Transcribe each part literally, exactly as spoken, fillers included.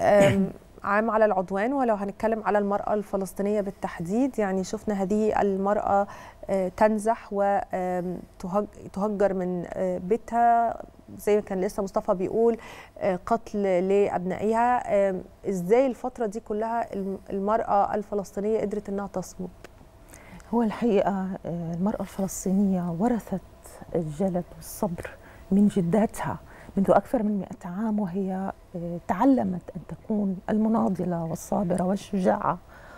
عام على العدوان، ولو هنتكلم على المرأة الفلسطينية بالتحديد، يعني شفنا هذه المرأة تنزح وتهجر من بيتها زي ما كان لسه مصطفى بيقول، قتل لأبنائها. إزاي الفترة دي كلها المرأة الفلسطينية قدرت أنها تصمد؟ هو الحقيقة المرأة الفلسطينية ورثت الجلد والصبر من جداتها منذ أكثر من مئة عام، وهي تعلمت أن تكون المناضلة والصابرة والشجاعة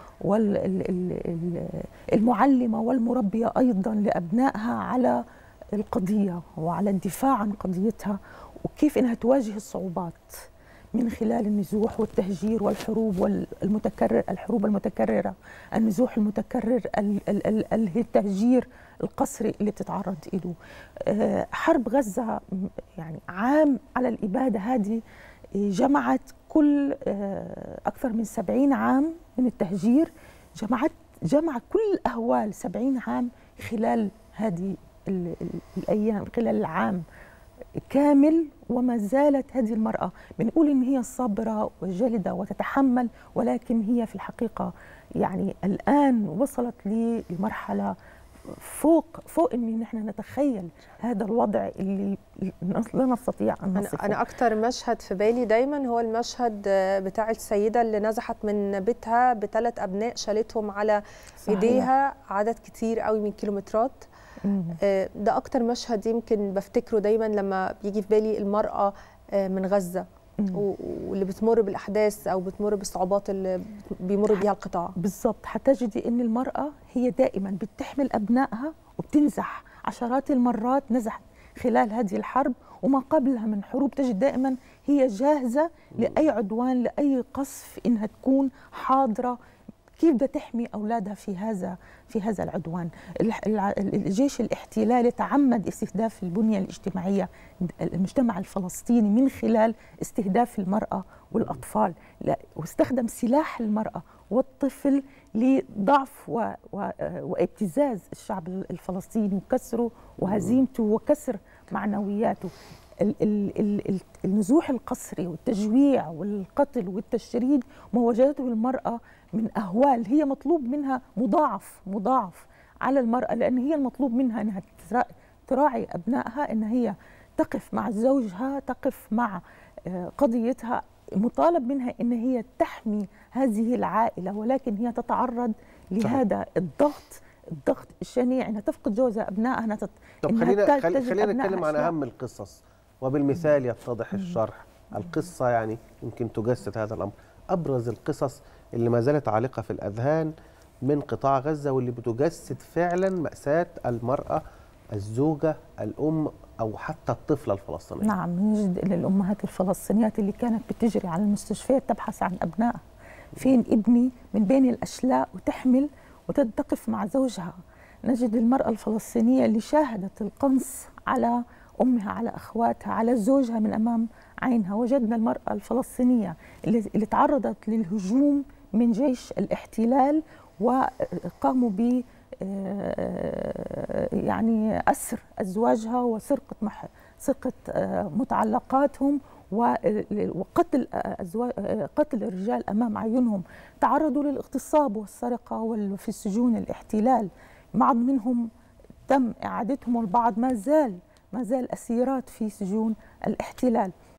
والمعلمة والمربية أيضا لأبنائها على القضية وعلى الدفاع عن قضيتها، وكيف أنها تواجه الصعوبات من خلال النزوح والتهجير والحروب والمتكرر الحروب المتكررة، النزوح المتكرر، التهجير القسري اللي بتتعرض له. حرب غزة يعني عام على الإبادة هذه جمعت كل أكثر من سبعين عام من التهجير، جمعت جمع كل أهوال سبعين عام خلال هذه الأيام، خلال العام كامل. وما زالت هذه المرأة بنقول إن هي صابرة وجلدة وتتحمل، ولكن هي في الحقيقة يعني الآن وصلت لمرحلة فوق فوق إن نحن نتخيل هذا الوضع اللي لا نستطيع أن نصفه. أنا أكتر مشهد في بالي دايما هو المشهد بتاع السيدة اللي نزحت من بيتها بثلاث أبناء، شالتهم على صحيح. إيديها عدد كتير قوي من كيلومترات. ده أكتر مشهد يمكن بفتكره دايما لما بيجي في بالي المرأة من غزة واللي بتمر بالأحداث أو بتمر بالصعوبات اللي بيمر بيها القطاع. بالضبط، هتجدي أن المرأة هي دائما بتحمل أبنائها وبتنزح عشرات المرات، نزحت خلال هذه الحرب وما قبلها من حروب، تجد دائما هي جاهزة لأي عدوان، لأي قصف، إنها تكون حاضرة كيف بدها تحمي أولادها في هذا في هذا العدوان. الجيش الاحتلالي تعمد استهداف البنية الاجتماعية المجتمع الفلسطيني من خلال استهداف المرأة والأطفال، واستخدم سلاح المرأة والطفل لضعف و... و... وابتزاز الشعب الفلسطيني وكسره وهزيمته وكسر معنوياته. النزوح القسري والتجويع والقتل والتشريد ما وجدته المرأة من أهوال هي مطلوب منها مضاعف مضاعف على المرأة، لأن هي المطلوب منها أنها تراعي أبنائها، أن هي تقف مع زوجها، تقف مع قضيتها، مطالب منها أن هي تحمي هذه العائلة، ولكن هي تتعرض لهذا الضغط الضغط الشنيع، أنها تفقد جوزها، أبنائها، أنها طب خلينا خلينا نتكلم عن أهم القصص وبالمثال يتضح الشرح. القصة يعني يمكن تجسد هذا الأمر. أبرز القصص اللي ما زالت عالقة في الأذهان من قطاع غزة واللي بتجسد فعلا مأساة المرأة، الزوجة، الأم، أو حتى الطفلة الفلسطينية. نعم، نجد الأمهات الفلسطينيات اللي كانت بتجري على المستشفيات تبحث عن أبنائها، فين ابني من بين الأشلاء، وتحمل وتقف مع زوجها. نجد المرأة الفلسطينية اللي شاهدت القنص على أمها، على أخواتها، على زوجها من أمام عينها. وجدنا المرأة الفلسطينية اللي, اللي تعرضت للهجوم من جيش الاحتلال وقاموا ب يعني أسر أزواجها وسرقة مح سرقة متعلقاتهم وقتل أزواج قتل الرجال أمام عيونهم. تعرضوا للاغتصاب والسرقة في السجون الاحتلال، بعض منهم تم إعادتهم والبعض ما زال ما زال أسيرات في سجون الاحتلال.